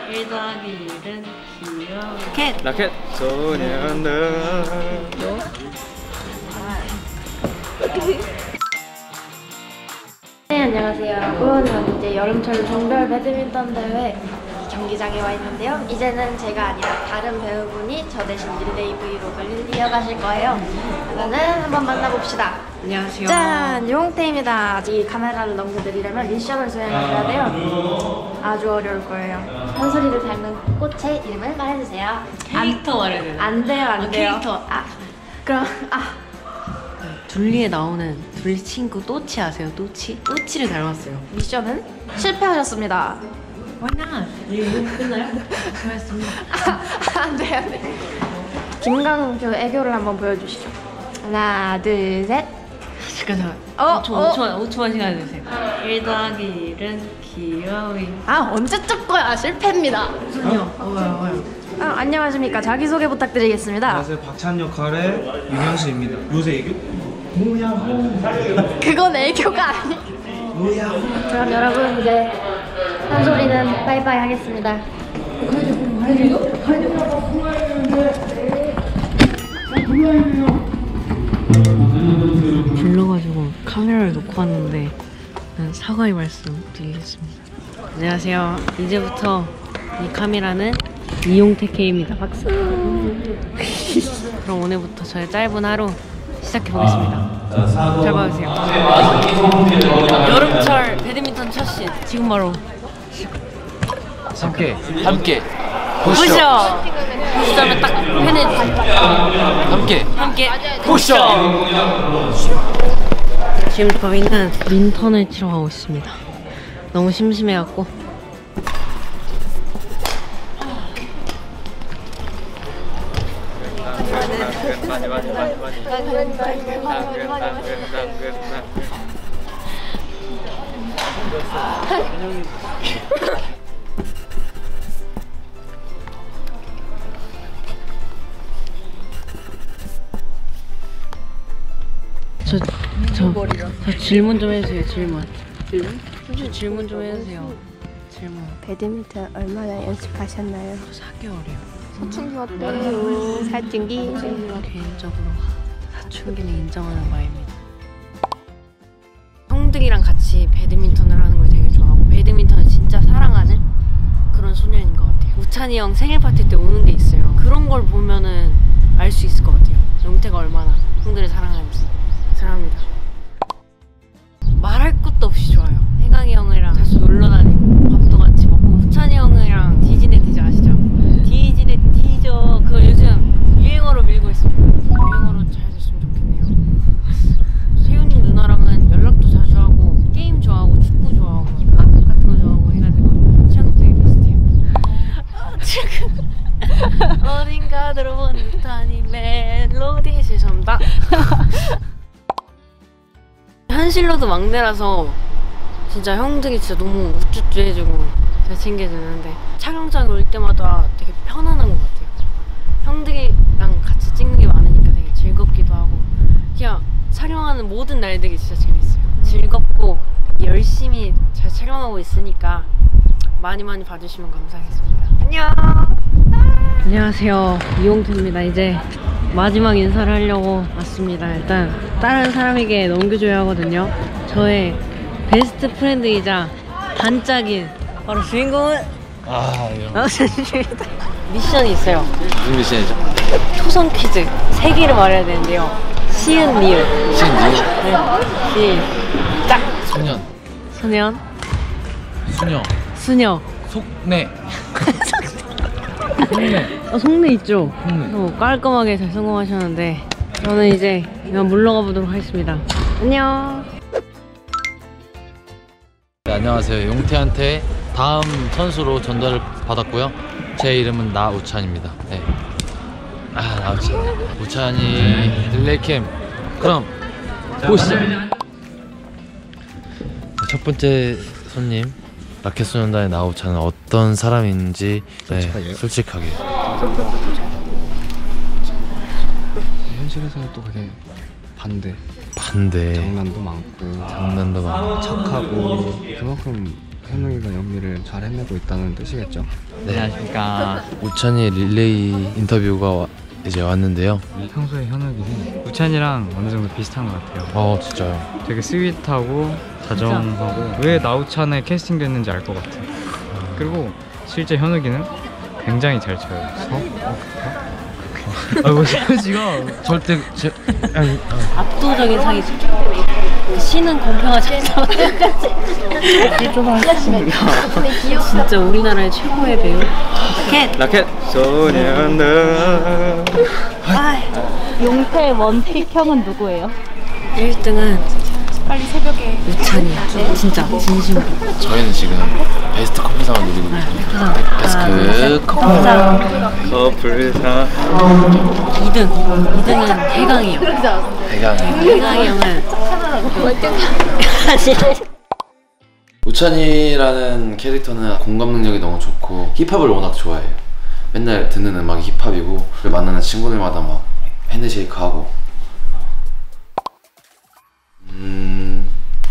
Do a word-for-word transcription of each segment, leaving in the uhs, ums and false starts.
일 더하기 일은 귀여워. 라켓! 라켓! 소년들. 네, 안녕하세요. 오늘은 이제 여름철 종별 배드민턴 대회 경기장에 와 있는데요. 이제는 제가 아니라 다른 배우분이 저 대신 릴레이 브이로그를 이어가실 거예요. 그러면 한번 만나봅시다. 안녕하세요. 짠! 용태입니다. 이 카메라를 넘겨드리려면 미션을 수행하셔야 돼요. 아주 어려울 거예요. 한소리를 닮은 꽃의 이름을 말해주세요. 캐릭터 말해야 되나? 안 돼요, 안 아, 돼요. 캐릭터. 아, 그럼, 아. 둘리에 나오는 둘리 친구 또치 아세요? 또치? 또치를 닮았어요. 미션은 실패하셨습니다. Why not? 이거 끝나요? 수고하셨습니다. 아, 안 돼, 안 돼. 김강표 애교를 한번 보여주시죠. 하나, 둘, 셋. 잠깐 잠깐. 어, 오 초, 어. 오 초만, 오 초만 시간 주세요. 일 더하기 일은 귀여위. 아, 언제 뜰 거야? 실패입니다. 무슨요? 어워요, 어워요. 아, 안녕하십니까. 자기소개 부탁드리겠습니다. 안녕하세요. 박찬 역할의 유명수입니다. 요새 애교? 뭐야? 그건 애교가 아니. 뭐야? 그럼 여러분 이제 한소리는 바이바이 하겠습니다. 불러가지고 카메라를 놓고 왔는데 사과의 말씀 드리겠습니다. 안녕하세요. 이제부터 이 카메라는 이용태 K입니다. 박수. 그럼 오늘부터 저의 짧은 하루 시작해 보겠습니다. 잘 봐주세요. 여름철 배드민턴 첫 신 지금 바로 함께 함께 보시죠. 보시자면 딱 팬해주세요. 함께 함께 보시죠. 지금 저희는 민턴을 치러 가고 있습니다. 너무 심심해갖고 저, 저, 저 질문 좀 해주세요. 질문. 질문? 저 질문 좀 해주세요. 질문. 배드민턴 얼마나 연습하셨나요? 사 개월이요. 사춘기 어때요? 사춘기. 개인적으로 사춘기는 인정하는 바입니다. 형들이랑 같이 배드민턴을 하는 걸 되게 좋아하고 배드민턴을 진짜 사랑하는 그런 소년인 것 같아요. 우찬이 형 생일 파티 때 오는 게 있어요. 그런 걸 보면은 알 수 있을 것 같아요. 용태가 얼마나 형들을 사랑하는지. 사랑합니다. 말할 것도 없이 좋아요. 해강이 형이랑 자주 놀러 다니고 밥도 같이 먹고 우찬이 형이랑 디즈네 디저 아시죠? 디즈네 디저 그거 요즘 유행어로 밀고 있습니다. 유행어로 잘 됐으면 좋겠네요. 세윤이 누나랑은 연락도 자주 하고 게임 좋아하고 축구 좋아하고 한국 같은 거 좋아하고 해가지고 취향도 되게 비슷해요. 아, 지금 어딘가 들어본 듯한 이 멜로디 죄송합니다. 현실로도 막내라서 진짜 형들이 진짜 너무 우쭈쭈 해주고 잘 챙겨주는데 촬영장에 올 때마다 되게 편안한 것 같아요. 형들이랑 같이 찍는 게 많으니까 되게 즐겁기도 하고 그냥 촬영하는 모든 날들이 진짜 재밌어요. 즐겁고 되게 열심히 잘 촬영하고 있으니까 많이 많이 봐주시면 감사하겠습니다. 안녕! 안녕하세요. 이용태입니다. 이제 마지막 인사를 하려고 왔습니다. 일단 다른 사람에게 넘겨줘야 하거든요. 저의 베스트 프렌드이자 반짝인 바로 주인공은 아, 예. 남자입니다. 미션이 있어요. 무슨 미션이죠? 초성 퀴즈 세 개를 말해야 되는데요. 시은 니은. 시은 니은? 네. 시작. 소년. 소년. 수녀. 수녀. 속내. 속내. 어, 속내 있죠? 속내. 어, 깔끔하게 잘 성공하셨는데 저는 이제 이만 물러가 보도록 하겠습니다. 안녕. 네, 안녕하세요. 용태한테 다음 선수로 전달을 받았고요. 제 이름은 나우찬입니다. 네. 아, 나우찬. 우찬이 릴레이캠. 그럼 보시죠. 첫 번째 손님 라켓 소년단의 나우찬은 어떤 사람인지 솔직하게. 네, 솔직하게. 현실에서는 또 그게 반대. 반대. 장난도 많고 장난도 많고 착하고 그만큼 현욱이가 연기를 잘 해내고 있다는 뜻이겠죠? 네. 안녕하십니까. 우찬이 릴레이 인터뷰가 와, 이제 왔는데요. 평소에 현욱이는 우찬이랑 어느 정도 비슷한 것 같아요. 어 진짜요? 되게 스윗하고 다정하고 왜 나우찬에 캐스팅됐는지 알 것 같아요. 그리고 실제 현욱이는 굉장히 잘 쳐요. 서? 아이고 시가 절대 제 아니 아. 압도적인 사기죠. 신은 공평하지 않다고 생각하지. 진짜 우리나라의 최고의 배우. 라켓. 라켓 소년들. 용태 원픽 형은 누구예요? 일 등은 빨리 새벽에 우찬이야. 진짜 진심으로. 저희는 지금 베스트 커플상을 노리고 있거든요. 베스트 커플상. 커플상. 이 등. 이 등은 해강이 형. 대강. 해강이 형은 우찬이라는 캐릭터는 공감 능력이 너무 좋고 힙합을 워낙 좋아해요. 맨날 듣는 음악이 힙합이고 만나는 친구들마다 막 핸드쉐이크 하고 음...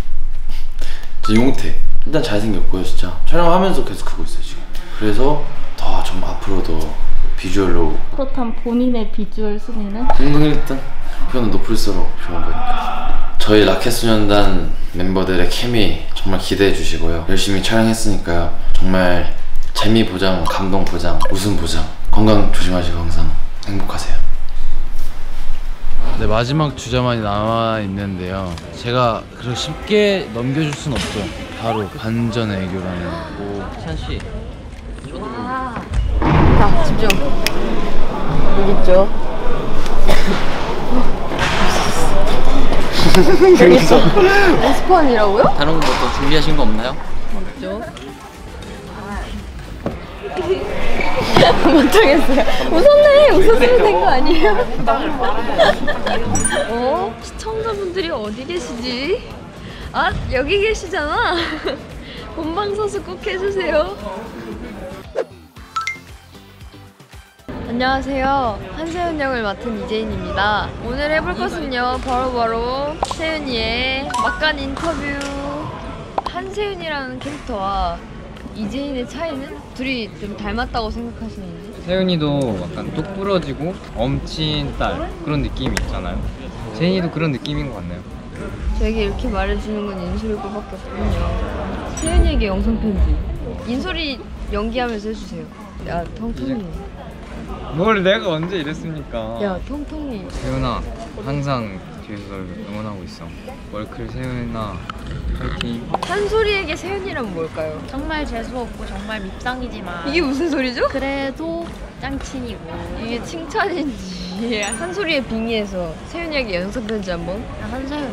용태 일단 잘생겼고요. 진짜 촬영하면서 계속 하고 있어요 지금. 그래서 더 좀 앞으로 더 비주얼로 그렇다면 본인의 비주얼 순위는? 공동 일 등? 그거는 높을수록 좋은 거니까. 저희 라켓소년단 멤버들의 케미 정말 기대해 주시고요. 열심히 촬영했으니까요. 정말 재미 보장, 감동 보장, 웃음 보장. 건강 조심하시고 항상 행복하세요. 네, 마지막 주자만이 남아 있는데요. 제가 그렇게 쉽게 넘겨줄 순 없죠. 바로 반전 애교라는 거. 찬씨. 자, 집중. 여기 있죠. 여기 있어. 스펀이라고요? 다른 것도 준비하신 거 없나요? 없죠. 못하겠어요. 웃었네. 웃었으면 된 거 아니에요? 어? 시청자분들이 어디 계시지? 아, 여기 계시잖아. 본방사수 꼭 해주세요. 안녕하세요. 한세윤 역을 맡은 이재인입니다. 오늘 해볼 것은요, 바로바로 세윤이의 막간 인터뷰. 한세윤이라는 캐릭터와 이재인의 차이는? 둘이 좀 닮았다고 생각하시는지? 세윤이도 약간 똑 부러지고 엄친 딸 그런 느낌이 있잖아요. 제인이도 그런 느낌인 것 같나요? 저에게 이렇게 말해주는 건 인솔이 거밖에 없군요. 세윤이에게 영상 편지. 인솔이 연기하면서 해주세요. 야, 텅텅이. 뭘 내가 언제 이랬습니까? 야, 텅텅이. 세윤아 항상 뒤에서 널 응원하고 있어. 월클 세윤아 파이팅. 한솔이에게 세윤이란 뭘까요? 정말 재수없고 정말 밉상이지만 이게 무슨 소리죠? 그래도 짱친이고. 이게 칭찬인지 한솔이의 빙의해서 세윤이에게 영상 편지 한번. 야, 한세윤,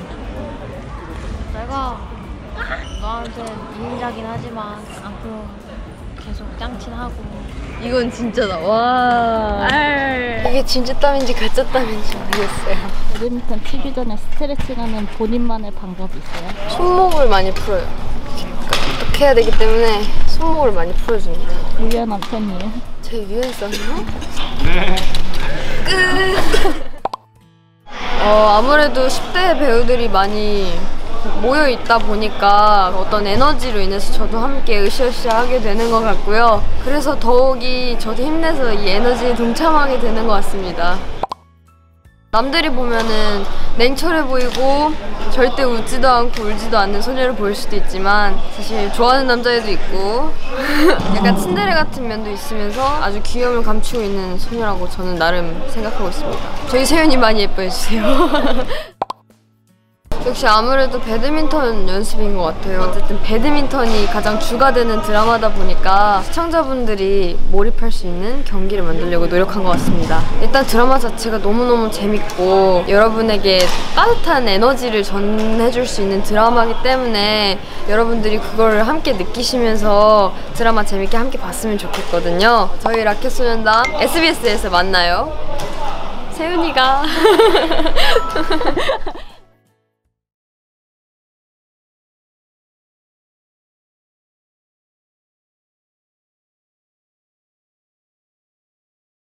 내가 너한테 이인자긴 하지만 앞으로 계속 짱친하고. 이건 진짜다. 와. 알. 이게 진짜 땀인지 가짜 땀인지 모르겠어요. 배드민턴 치기 전에 스트레칭하는 본인만의 방법이 있어요? 손목을 많이 풀어요. 어떻게 해야 되기 때문에 손목을 많이 풀어줍니다. 유연한 편이에요. 제 유연성이요? 네. 끝. 어, 아무래도 십 대 배우들이 많이 모여 있다 보니까 어떤 에너지로 인해서 저도 함께 으쌰으쌰 하게 되는 것 같고요. 그래서 더욱이 저도 힘내서 이 에너지에 동참하게 되는 것 같습니다. 남들이 보면은 냉철해 보이고 절대 웃지도 않고 울지도 않는 소녀를 보일 수도 있지만 사실 좋아하는 남자애도 있고 약간 츤데레 같은 면도 있으면서 아주 귀여움을 감추고 있는 소녀라고 저는 나름 생각하고 있습니다. 저희 세윤이 많이 예뻐해주세요. 역시 아무래도 배드민턴 연습인 것 같아요. 어쨌든 배드민턴이 가장 주가 되는 드라마다 보니까 시청자분들이 몰입할 수 있는 경기를 만들려고 노력한 것 같습니다. 일단 드라마 자체가 너무너무 재밌고 여러분에게 따뜻한 에너지를 전해줄 수 있는 드라마이기 때문에 여러분들이 그걸 함께 느끼시면서 드라마 재밌게 함께 봤으면 좋겠거든요. 저희 라켓소년단 에스비에스에서 만나요. 세윤이가